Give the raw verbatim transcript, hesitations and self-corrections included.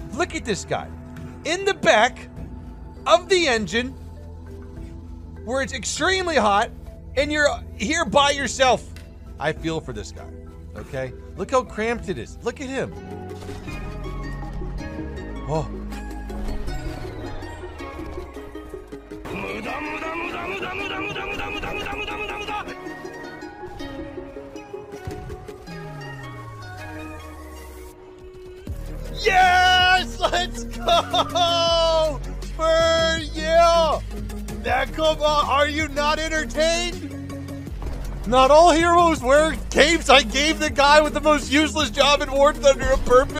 Look at this guy. In the back of the engine, where it's extremely hot, and you're here by yourself. I feel for this guy, okay? Look how cramped it is. Look at him. Oh. Yes! Let's go! Bird, yeah! That come on, are you not entertained? Not all heroes wear capes. I gave the guy with the most useless job in War Thunder a purpose.